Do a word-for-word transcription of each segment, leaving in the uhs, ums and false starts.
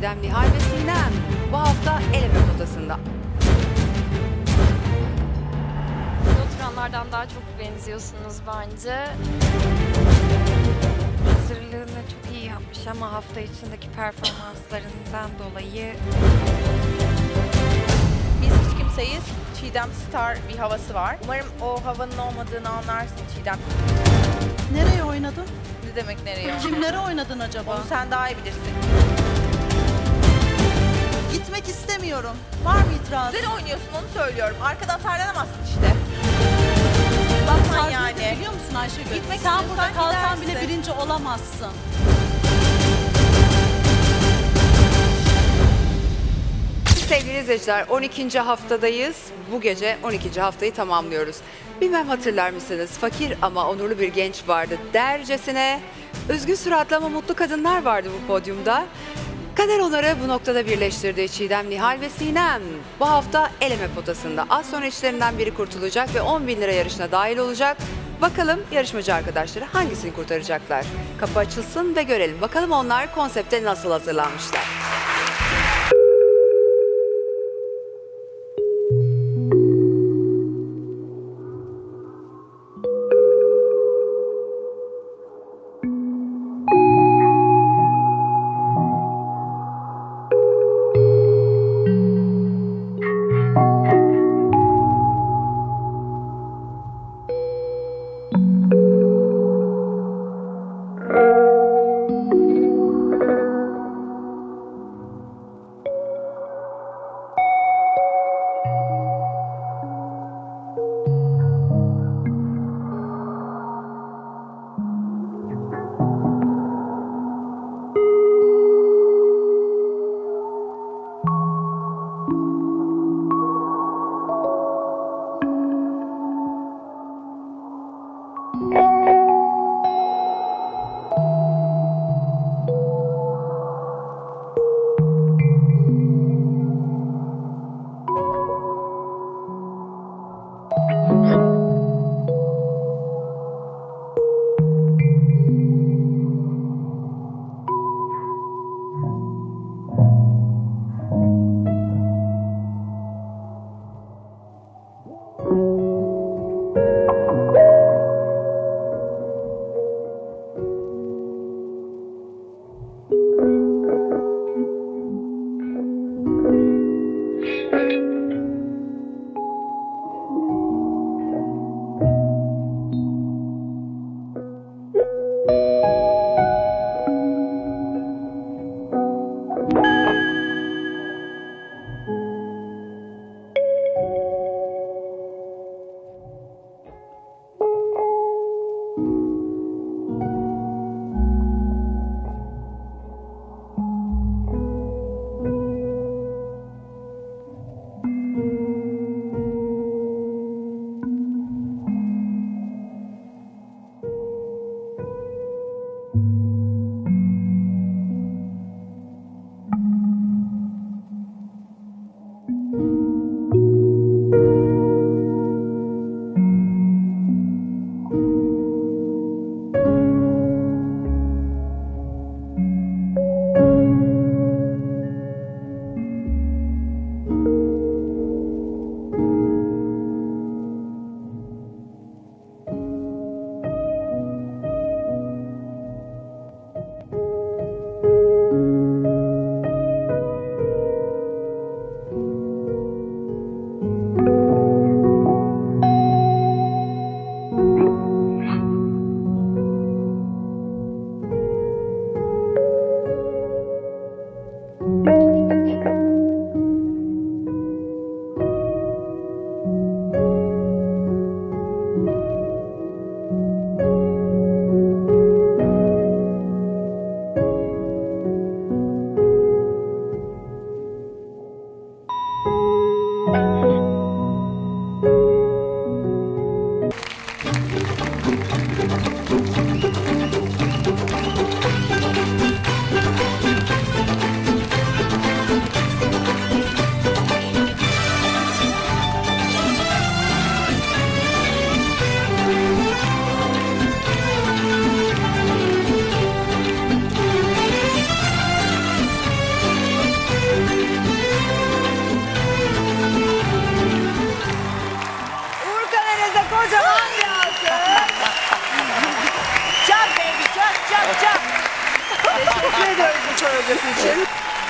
Çiğdem, Nihal ve Sinem bu hafta eleme potasında. Oturanlardan daha çok benziyorsunuz bence. Hazırlığını çok iyi yapmış ama hafta içindeki performanslarından dolayı... Biz hiç kimseyiz. Çiğdem Star bir havası var. Umarım o havanın olmadığını anlarsın Çiğdem. Nereye oynadın? Ne demek nereye oynadın? Kimlere oynadın acaba? Onu sen daha iyi bilirsin. Gitmek istemiyorum. Var mı itiraz? Güzel oynuyorsun onu söylüyorum. Arkadan tarlanamazsın işte. Bakman Tarzını yani. da biliyor musun Ayşegül? Gitmek Sen istiyorsan burada kalsan gidersin. bile birinci olamazsın. Sevgili izleyiciler, on ikinci haftadayız. Bu gece on ikinci haftayı tamamlıyoruz. Bilmem hatırlar mısınız? Fakir ama onurlu bir genç vardı dercesine. Üzgün suratlı ama mutlu kadınlar vardı bu podyumda. Kader onları bu noktada birleştirdi. Çiğdem, Nihal ve Sinem bu hafta eleme potasında. Az sonra içlerinden biri kurtulacak ve on bin lira yarışına dahil olacak. Bakalım yarışmacı arkadaşları hangisini kurtaracaklar? Kapı açılsın ve görelim. Bakalım onlar konsepte nasıl hazırlanmışlar. Teşekkür ediyoruz bu koreografi için.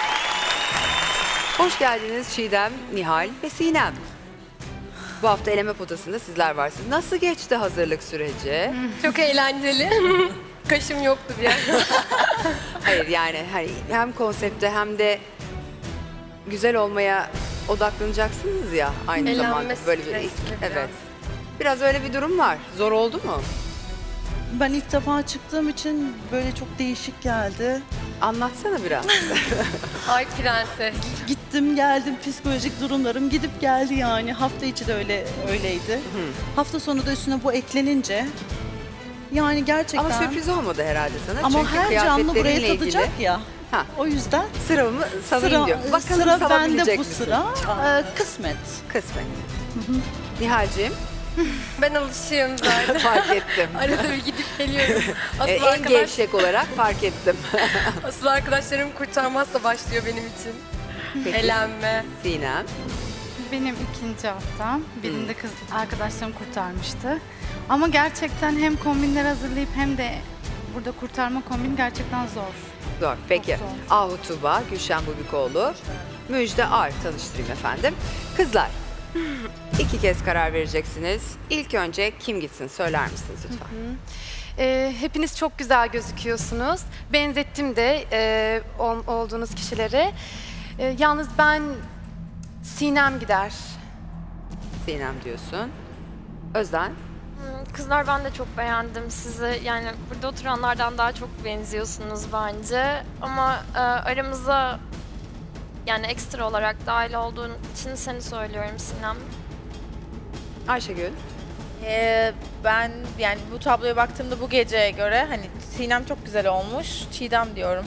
Hoş geldiniz Çiğdem, Nihal ve Sinem. Bu hafta eleme potasında sizler varsınız. Nasıl geçti hazırlık süreci? Çok eğlenceli. Kaşım yoktu bir yer. Hayır yani hani hem konsepte hem de güzel olmaya odaklanacaksınız ya aynı Eğlenme zamanda böyle bir stresli biraz. evet. Biraz öyle bir durum var. Zor oldu mu? Ben ilk defa çıktığım için böyle çok değişik geldi. Anlatsana biraz. Ay prenses. Gittim geldim, psikolojik durumlarım gidip geldi yani. Hafta içi de öyle öyleydi. Hafta sonu da üstüne bu eklenince yani gerçekten. Ama sürpriz olmadı herhalde sana. Ama Çünkü her canlı buraya kıyafetlerinle tadacak ilgili- ya. Ha. O yüzden Sıramı salayım sıra, diyor. Bakalım sıra salabilecek bende bu misin? sıra. Ee, kısmet. Kısmet. Nihal'cim Ben alışığım zaten. fark ettim. Arada bir gidip geliyorum. Asıl, Ee, en arkadaş, gevşek olarak fark ettim. asıl arkadaşlarım kurtarmazsa başlıyor benim için. Peki, Eğlenme. Sinem. Benim ikinci haftam. Birinde kız arkadaşlarım kurtarmıştı. Ama gerçekten hem kombinler hazırlayıp hem de burada kurtarma kombini gerçekten zor. Zor. Peki. zor. Ahu Tuğba, Gülşen Bubikoğlu, Müjde Ar tanıştırayım efendim. Kızlar, iki kez karar vereceksiniz. İlk önce kim gitsin söyler misiniz lütfen? Ee, hepiniz çok güzel gözüküyorsunuz. Benzettim de e, ol- olduğunuz kişilere. Ee, yalnız ben Sinem gider. Sinem diyorsun. Özden. Hmm, Kızlar ben de çok beğendim sizi. Yani burada oturanlardan daha çok benziyorsunuz bence. Ama e, aramıza yani ekstra olarak dahil olduğun için seni söylüyorum Sinem. Ayşegül. Ee, ben yani bu tabloya baktığımda bu geceye göre hani Sinem çok güzel olmuş. Çiğdem diyorum.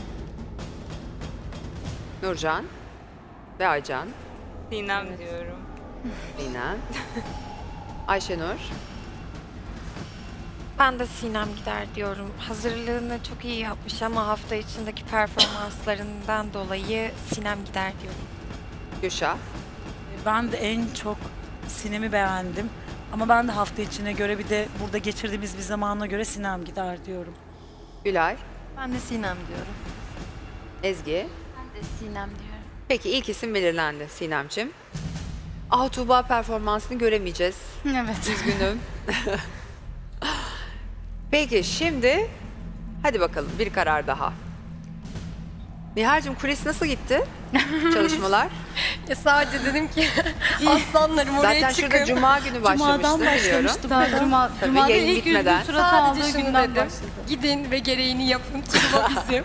Nurcan. Ve Aycan. Sinem diyorum. Sinem. Ayşenur. Ben de Sinem gider diyorum. Hazırlığını çok iyi yapmış ama hafta içindeki performanslarından dolayı Sinem gider diyorum. Gülşah. Ben de en çok Sinem'i beğendim. Ama ben de hafta içine göre bir de burada geçirdiğimiz bir zamana göre Sinem gider diyorum. Gülay. Ben de Sinem diyorum. Ezgi. Ben de Sinem diyorum. Peki ilk isim belirlendi Sinem'cim. Ahu Tuğba performansını göremeyeceğiz. Evet. Üzgünüm. Peki şimdi hadi bakalım bir karar daha. Nihal'cim kulis nasıl gitti? Çalışmalar. Ya sadece dedim ki aslanlarım oraya Zaten çıkın. şurada cuma günü Cumadan başlamıştı biliyorum. başlamıştım. Daha cuma, Tabii, cumada yayın ilk bitmeden. üzgün suratı aldığı Sadece şunu günden dedim. başladı. Gidin ve gereğini yapın. Turbo bizim.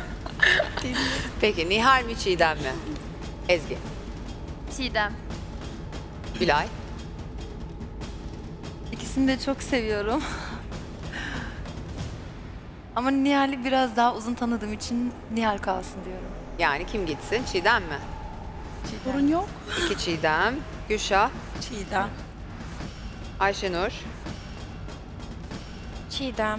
Peki Nihal mi Çiğdem mi? Ezgi. Çiğdem. Gülay. İkisini de çok seviyorum. Ama Nihal'i biraz daha uzun tanıdığım için Nihal kalsın diyorum. Yani kim gitsin? Çiğdem mi? Sorun yok. İki Çiğdem. Gülşah. Çiğdem. Ayşenur. Çiğdem.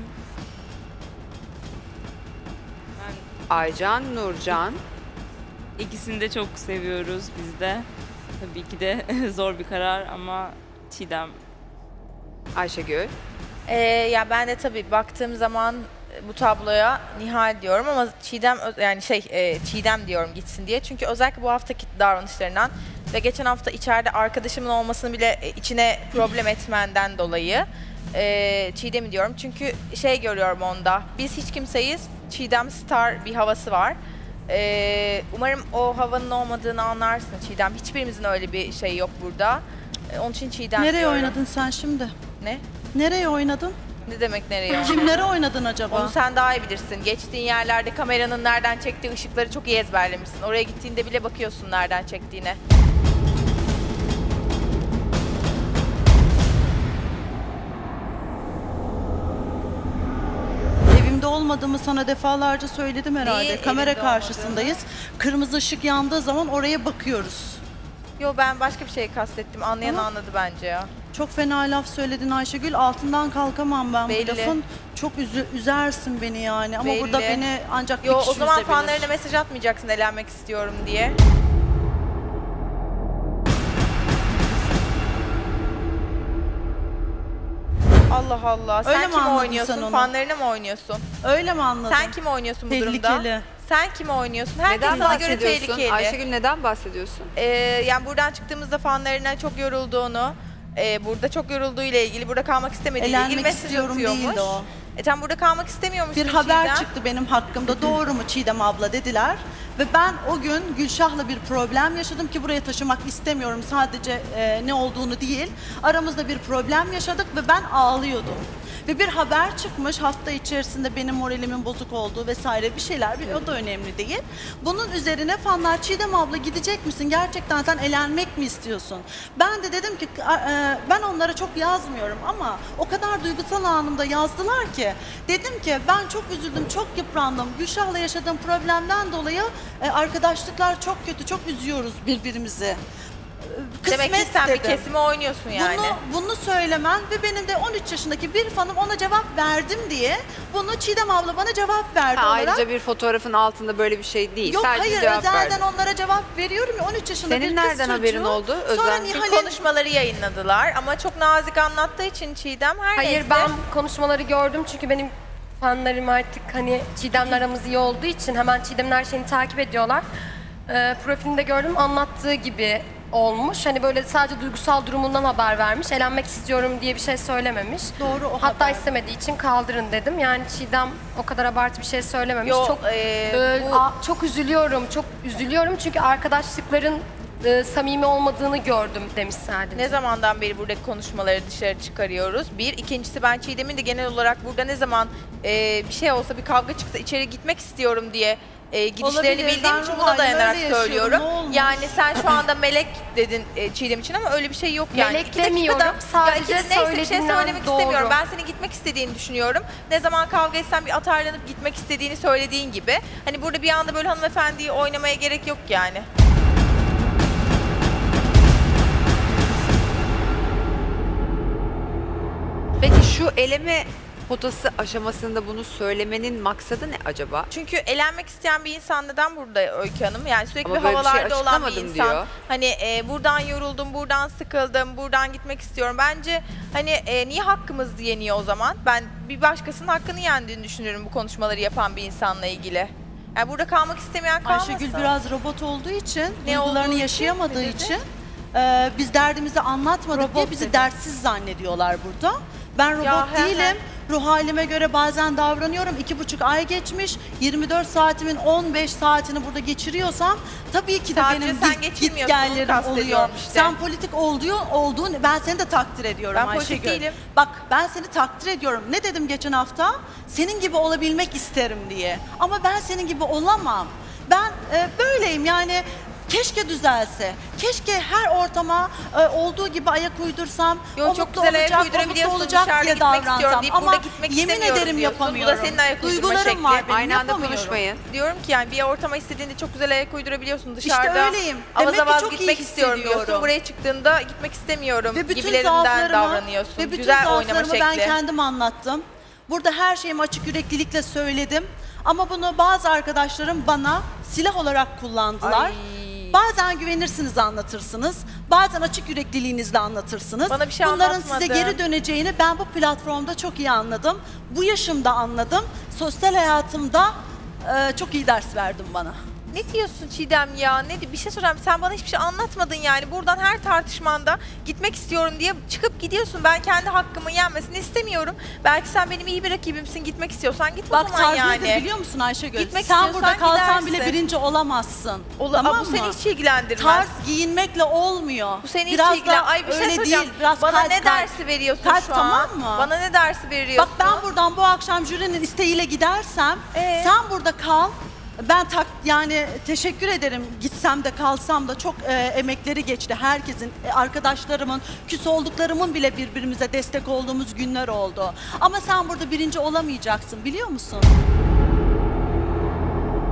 Aycan, Nurcan. İkisini de çok seviyoruz biz de. Tabii ki de zor bir karar ama Çiğdem. Ayşegül. Ee, ya ben de tabii baktığım zaman e, bu tabloya Nihal diyorum ama Çiğdem ö- yani şey e, Çiğdem diyorum gitsin diye. Çünkü özellikle bu haftaki davranışlarından ve geçen hafta içeride arkadaşımın olmasını bile e, içine problem etmenden dolayı e, Çiğdem'i diyorum. Çünkü şey görüyorum onda. Biz hiç kimseyiz. Çiğdem star bir havası var. E, umarım o havanın olmadığını anlarsın Çiğdem. Hiçbirimizin öyle bir şey yok burada. E, onun için Çiğdem Nereye diyorum. oynadın sen şimdi? Ne? Nereye oynadın? Ne demek nereye oynadın? Kimlere oynadın acaba? Onu sen daha iyi bilirsin. Geçtiğin yerlerde kameranın nereden çektiği ışıkları çok iyi ezberlemişsin. Oraya gittiğinde bile bakıyorsun nereden çektiğine. Evimde olmadığımı sana defalarca söyledim herhalde. Neyi Kamera evinde karşısındayız. Kırmızı ışık yandığı zaman oraya bakıyoruz. Yo ben başka bir şey kastettim. Anlayan Ama- anladı bence ya. Çok fena laf söyledin Ayşegül. Altından kalkamam ben Belli. bu lafın. Çok üzü- üzersin beni yani. Ama Belli. burada beni ancak Yo bir o kişi zaman üzebilir. fanlarına mesaj atmayacaksın elenmek istiyorum diye. Allah Allah. Öyle Sen mi kim anladın oynuyorsun? sen onu? Fanlarına mı oynuyorsun? Öyle mi anladın? Sen kim oynuyorsun bu durumda? Tehlikeli. Sen kimi oynuyorsun? Herkes Neden sana göre bahsediyorsun? tehlikeli. Ayşegül neden bahsediyorsun? Ee, yani buradan çıktığımızda fanlarına çok yorulduğunu, e, burada çok yorulduğu ile ilgili, burada kalmak istemediğiyle ilgili Elenmek mesaj istiyorum atıyormuş. değil o. E sen burada kalmak istemiyormuşsun Bir haber Çiğdem. çıktı benim hakkımda. Doğru mu Çiğdem abla dediler. Ve ben o gün Gülşah'la bir problem yaşadım ki buraya taşımak istemiyorum. Sadece e, ne olduğunu değil. Aramızda bir problem yaşadık ve ben ağlıyordum. Ve bir haber çıkmış hafta içerisinde benim moralimin bozuk olduğu vesaire bir şeyler. Bir, o da önemli değil. Bunun üzerine fanlar Çiğdem abla gidecek misin? Gerçekten sen elenmek mi istiyorsun? Ben de dedim ki e, ben onlara çok yazmıyorum ama o kadar duygusal anımda yazdılar ki. Dedim ki ben çok üzüldüm, çok yıprandım. Gülşah'la yaşadığım problemden dolayı e, arkadaşlıklar çok kötü, çok üzüyoruz birbirimizi. Demek ki Kısmet sen bir dedim. kesime oynuyorsun yani. Bunu, bunu söylemen ve benim de on üç yaşındaki bir fanım ona cevap verdim diye bunu Çiğdem abla bana cevap verdi Ha, olarak. ayrıca bir fotoğrafın altında böyle bir şey değil. Yok Sadece hayır cevap özelden verdin. onlara cevap veriyorum ya on üç yaşında Senin bir kız nereden çocuğu. haberin oldu? Sonra Özel. Bir Nihal'in konuşmaları yayınladılar ama çok nazik anlattığı için Çiğdem her Hayır neyse. ben konuşmaları gördüm çünkü benim fanlarım artık hani Çiğdem'le aramız iyi olduğu için hemen Çiğdem'in her şeyini takip ediyorlar. Ee, profilinde gördüm anlattığı gibi olmuş. Hani böyle sadece duygusal durumundan haber vermiş. Elenmek istiyorum diye bir şey söylememiş. Doğru o Hatta haber. istemediği için kaldırın dedim. Yani Çiğdem o kadar abartı bir şey söylememiş. Yo, çok e, e, bu- a- çok üzülüyorum. Çok üzülüyorum çünkü arkadaşlıkların e, samimi olmadığını gördüm demiş sadece. Ne zamandan beri buradaki konuşmaları dışarı çıkarıyoruz? Bir. İkincisi ben Çiğdem'in de genel olarak burada ne zaman e, bir şey olsa bir kavga çıksa içeri gitmek istiyorum diye e, gidişlerini Olabilir, bildiğim ben için ruh buna halini dayanarak öyle yaşıyorum, söylüyorum. ne olmuş? Yani sen şu anda melek dedin e, Çiğdem için ama öyle bir şey yok yani. Melek İki dakika demiyorum, da- sadece ya iki- neyse bir şey söylediğinden söylemek doğru. istemiyorum. Ben senin gitmek istediğini düşünüyorum. Ne zaman kavga etsen bir atarlanıp gitmek istediğini söylediğin gibi. Hani burada bir anda böyle hanımefendiyi oynamaya gerek yok yani. Peki şu eleme potası aşamasında bunu söylemenin maksadı ne acaba? Çünkü elenmek isteyen bir insan neden burada Öykü Hanım? Yani sürekli Ama böyle bir şey havalarda olan bir açıklamadım insan. diyor. Hani e, buradan yoruldum, buradan sıkıldım, buradan gitmek istiyorum. Bence hani e, niye hakkımız yeniyor o zaman? Ben bir başkasının hakkını yendiğini düşünüyorum bu konuşmaları yapan bir insanla ilgili. Yani burada kalmak istemeyen kalmasın. Ayşegül biraz robot olduğu için, Ne duygularını olduğu için, yaşayamadığı ne dedi? için e, biz derdimizi anlatmadık diye Robot bizi dedi. dertsiz zannediyorlar burada. Ben robot Ya, he, he. değilim. Ruh halime göre bazen davranıyorum. İki buçuk ay geçmiş. yirmi dört saatimin on beş saatini burada geçiriyorsam tabii ki de Sadece benim sen git, git geçirmiyorsun, onu gellerim kastediyorum oluyor. işte. Sen politik olduğun, olduğun ben seni de takdir ediyorum Ben politik Ayşegül. değilim. Bak ben seni takdir ediyorum. Ne dedim geçen hafta? Senin gibi olabilmek isterim diye. Ama ben senin gibi olamam. Ben e, böyleyim yani. Keşke düzelse. Keşke her ortama e, olduğu gibi ayak uydursam. Yo, o çok mutlu güzel ayak olacak, o mutlu uydurabiliyorsun, olacak dışarıda diye gitmek istiyorum davransam. deyip Ama burada gitmek yemin istemiyorum ederim diyorsun. Bu da yapamıyorum. senin ayak uydurma Duygularım şekli. var benim, Aynı anda yapamıyorum. konuşmayın. Diyorum ki yani bir ortama istediğinde çok güzel ayak uydurabiliyorsun dışarıda. öyleyim. Avaz Demek ki avaz çok iyi gitmek istiyorum diyorsun. hissediyorum. Buraya çıktığında gitmek istemiyorum Ve bütün gibilerinden zaaflarımı, davranıyorsun. ve bütün Güzel oynama zaaflarımı şekli. ben kendim anlattım. Burada her şeyimi açık yüreklilikle söyledim. Ama bunu bazı arkadaşlarım bana silah olarak kullandılar. Ay. Bazen güvenirsiniz anlatırsınız. Bazen açık yürekliliğinizle anlatırsınız. Bana bir şey Bunların anlatmadın. size geri döneceğini ben bu platformda çok iyi anladım. Bu yaşımda anladım. Sosyal hayatımda e, çok iyi ders verdim bana. Ne diyorsun Çiğdem ya? Ne di- bir şey soracağım. Sen bana hiçbir şey anlatmadın yani. Buradan her tartışmanda gitmek istiyorum diye çıkıp gidiyorsun. Ben kendi hakkımın yenmesini istemiyorum. Belki sen benim iyi bir rakibimsin. Gitmek istiyorsan git Bak o zaman tarz yani. nedir biliyor musun Ayşegül? Gitmek Sen burada istiyorsan kalsan bile gidersin. birinci olamazsın. Ola- tamam Aa, mı? bu seni hiç ilgilendirmez. Tarz giyinmekle olmuyor. Bu seni biraz hiç ilgilen. da Ay bir şey öyle soracağım. değil. Biraz Bana kalp, ne kalp. dersi veriyorsun Kalp, şu an? tamam mı? Bana ne dersi veriyorsun? Bak ben buradan bu akşam jürinin isteğiyle gidersem Ee? sen burada kal. Ben tak yani teşekkür ederim gitsem de kalsam da çok e, emekleri geçti herkesin, e, arkadaşlarımın, küs olduklarımın bile birbirimize destek olduğumuz günler oldu. Ama sen burada birinci olamayacaksın biliyor musun?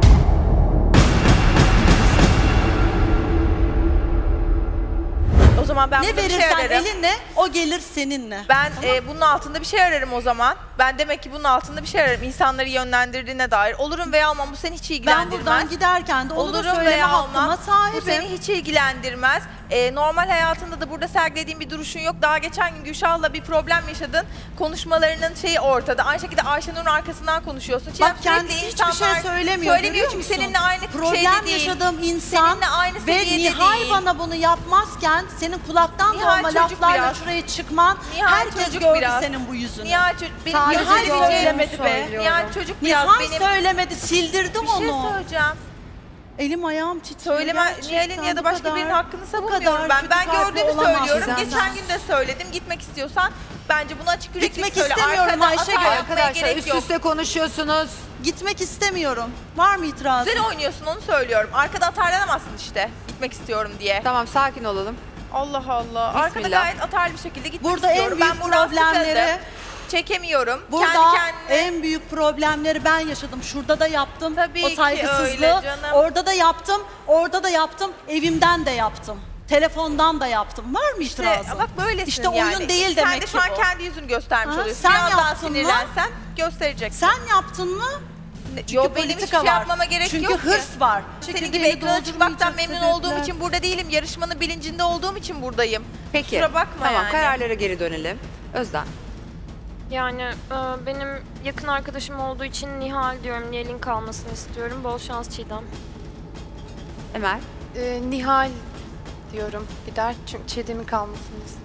O zaman ben Ne bunda bir şey verirsen ararım. elinle, o gelir seninle. Ben e, bunun altında bir şey ararım o zaman. Ben demek ki bunun altında bir şey ararım. İnsanları yönlendirdiğine dair. Olurum veya olmam bu seni hiç Ben ilgilendirmez. buradan giderken de onu da Olurum söyleme veya hakkıma olmam. Bu sahibim. seni hiç ilgilendirmez. Ee, normal hayatında da burada sergilediğin bir duruşun yok. Daha geçen gün Gülşah'la bir problem yaşadın. Konuşmalarının şeyi ortada. Aynı şekilde Ayşenur'un arkasından konuşuyorsun. Çiğdem, Bak kendisi sürekli hiçbir şey insanlar söylemiyor, söylemiyor görüyor çünkü musun? seninle aynı Problem şeyde değil. yaşadığım insan Seninle aynı ve seviyede Nihal değil. bana bunu yapmazken senin kulaktan Nihal dolma çocuk laflarla biraz. şuraya çıkman Nihal herkes çocuk gördü biraz. senin bu yüzünü. Nihal çocuk, benim Sadece Nihal gördüğümü söylemedi be. söylüyorum. Nihal çocuk biraz Nihal benim. söylemedi, sildirdim Bir şey onu. söyleyeceğim. Elim ayağım titriyor. Söyleme, gerçekten. Nihal'in ya da Bu başka kadar- birinin hakkını bu savunmuyorum kadar ben. kötü Ben kalpli gördüğümü olamazsın söylüyorum. sen. Geçen gün de söyledim. Gitmek istiyorsan bence bunu açık yürekli Gitmek söyle. istemiyorum Arkada Ayşegül. hata yapmaya Arkadaşlar gerek üst yok. üste konuşuyorsunuz. Gitmek istemiyorum. Var mı itirazın? Güzel oynuyorsun onu söylüyorum. Arkada atarlanamazsın işte. Gitmek istiyorum diye. Tamam sakin olalım. Allah Allah. Arkada Bismillah. gayet atarlı bir şekilde gitmek Burada en istiyorum. büyük ben buradan problemleri sıkıldım. Çekemiyorum. Burada Kendi kendine. en büyük problemleri ben yaşadım. Şurada da yaptım. Tabii o ki saygısızlığı. öyle canım. Orada da yaptım. Orada da yaptım. Evimden de yaptım. Telefondan da yaptım. Var mı İşte itirazın? bak böylesin İşte yani. oyun değil Sen demek de ki şu an bu. kendi yüzünü göstermiş Ha, oluyorsun. sen Biraz daha yaptın mı? sinirlensen göstereceksin. Sen yaptın mı? Çünkü Yo, benim hiçbir politika şey var. yapmama gerek Çünkü yok ki. hırs var. Senin Çekirdeğini gibi ekrana çıkmaktan doldurmayacak memnun olduğum sebepler. için burada değilim. Yarışmanın bilincinde olduğum için buradayım. Peki. Kusura bakma Tamam yani. kararlara geri dönelim. Özden. Yani e, benim yakın arkadaşım olduğu için Nihal diyorum. Nihal'in kalmasını istiyorum. Bol şans Çiğdem. Emel. Ee, Nihal diyorum gider çünkü Çiğdem'in kalmasını istiyorum.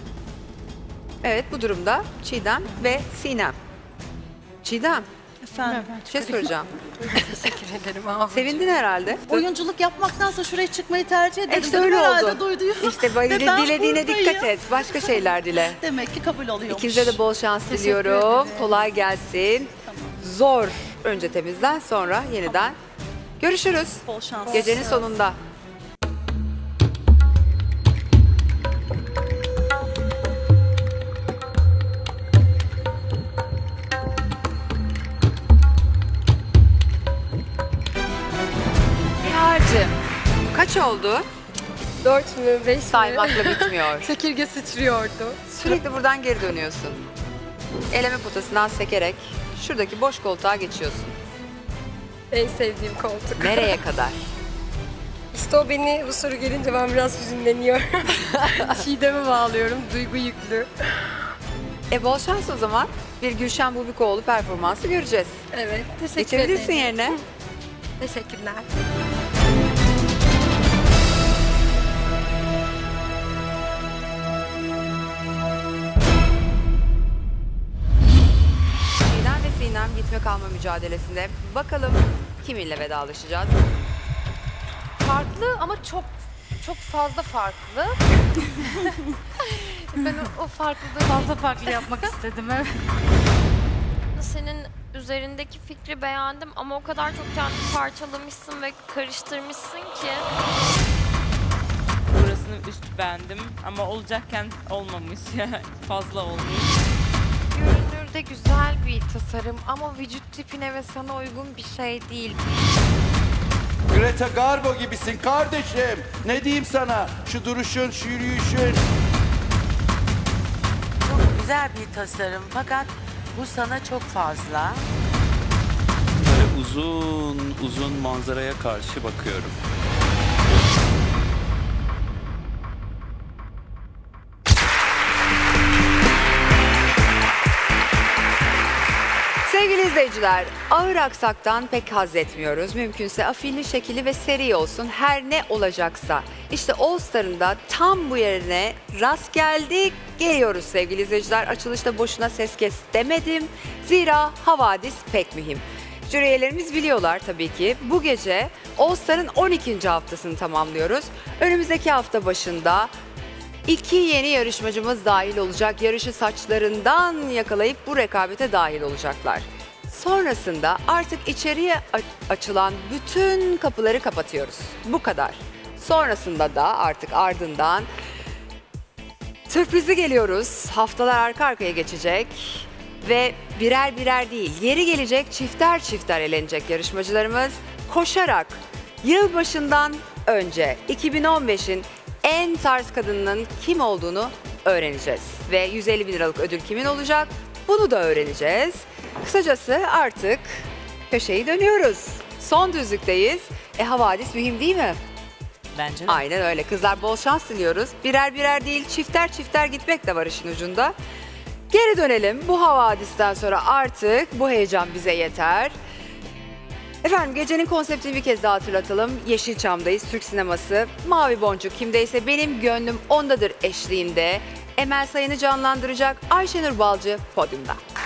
Evet bu durumda Çiğdem ve Sinem. Çiğdem Efendim. bir şey soracağım. Teşekkür ederim abi. Sevindin herhalde. Oyunculuk yapmaktansa şuraya çıkmayı tercih ederim. İşte dedim. öyle Herhalde oldu. duydu. İşte böyle Ve ben dilediğine buradayım. dikkat et. Başka şeyler dile. Demek ki kabul oluyormuş. İkinize de bol şans diliyorum. Kolay gelsin. Zor önce temizden sonra yeniden görüşürüz. Bol şans. Gecenin sonunda. Nihal'cim kaç oldu? Dört mü, beş mi? Saymakla bitmiyor. Çekirge sıçrıyordu. Sürekli buradan geri dönüyorsun. Eleme potasından sekerek şuradaki boş koltuğa geçiyorsun. En sevdiğim koltuk. Nereye kadar? İşte o beni bu soru gelince ben biraz hüzünleniyorum. Çiğdem'e bağlıyorum, duygu yüklü. E bol şans o zaman. Bir Gülşen Bubikoğlu performansı göreceğiz. Evet, teşekkür Geçebilirsin ederim. yerine. Teşekkürler. Çiğdem ve Sinem gitme kalma mücadelesinde. Bakalım kiminle vedalaşacağız? Farklı ama çok çok fazla farklı. Ben o, o farklılığı Fazla farklı yapmak istedim. Evet. Senin üzerindeki fikri beğendim ama o kadar çok kendini parçalamışsın ve karıştırmışsın ki. Burasını üst beğendim ama olacakken olmamış. Fazla olmuş. Görünürde güzel bir tasarım ama vücut tipine ve sana uygun bir şey değil. Greta Garbo gibisin kardeşim. Ne diyeyim sana? Şu duruşun, şu yürüyüşün. Çok güzel bir tasarım fakat bu sana çok fazla. Böyle uzun uzun manzaraya karşı bakıyorum. Sevgili izleyiciler, ağır aksaktan pek haz etmiyoruz. Mümkünse afilli, şekilli ve seri olsun her ne olacaksa. İşte All Star'ın da tam bu yerine rast geldik. Geliyoruz sevgili izleyiciler. Açılışta boşuna ses kes demedim. Zira havadis pek mühim. Jüri üyelerimiz biliyorlar tabii ki. Bu gece All Star'ın on ikinci haftasını tamamlıyoruz. Önümüzdeki hafta başında İki yeni yarışmacımız dahil olacak. Yarışı saçlarından yakalayıp bu rekabete dahil olacaklar. Sonrasında artık içeriye açılan bütün kapıları kapatıyoruz. Bu kadar. Sonrasında da artık ardından sürprizi geliyoruz. Haftalar arka arkaya geçecek ve birer birer değil, yeri gelecek çifter çifter elenecek yarışmacılarımız koşarak yılbaşından önce iki bin on beşin en tarz kadının kim olduğunu öğreneceğiz. Ve yüz elli bin liralık ödül kimin olacak? Bunu da öğreneceğiz. Kısacası artık köşeyi dönüyoruz. Son düzlükteyiz. E havadis mühim değil mi? Bence de. Aynen öyle. Kızlar bol şans diliyoruz. Birer birer değil çifter çifter gitmek de var işin ucunda. Geri dönelim. Bu havadisten sonra artık bu heyecan bize yeter. Efendim gecenin konseptini bir kez daha hatırlatalım. Yeşilçam'dayız, Türk sineması. Mavi Boncuk kimdeyse benim gönlüm ondadır eşliğinde. Emel Sayın'ı canlandıracak Ayşenur Balcı podyumda.